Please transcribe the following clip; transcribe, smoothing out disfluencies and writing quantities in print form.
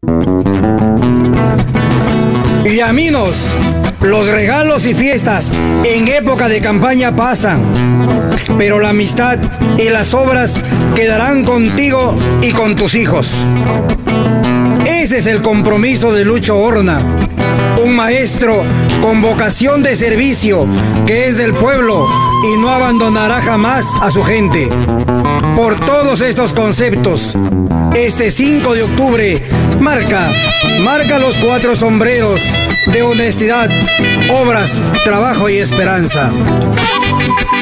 Villaminos, los regalos y fiestas en época de campaña pasan, pero la amistad y las obras quedarán contigo y con tus hijos. Ese es el compromiso de Lucho Horna, un maestro con vocación de servicio que es del pueblo y no abandonará jamás a su gente. Por todos estos conceptos, este 5 de octubre marca los 4 sombreros de honestidad, obras, trabajo y esperanza.